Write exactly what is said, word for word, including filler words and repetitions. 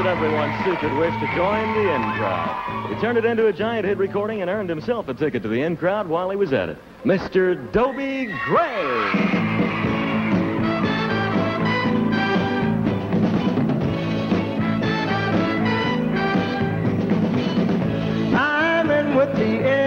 that everyone's secret wish to join the in crowd. He turned it into a giant hit recording and earned himself a ticket to the in crowd while he was at it. Mister Dobie Gray. With the